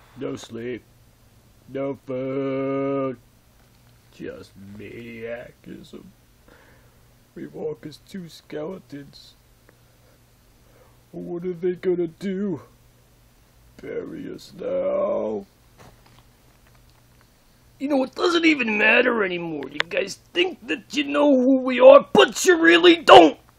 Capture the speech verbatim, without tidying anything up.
No sleep. No food. Just maniacism. We walk as two skeletons. What are they gonna do? Bury us now? You know, it doesn't even matter anymore. You guys think that you know who we are, but you really don't!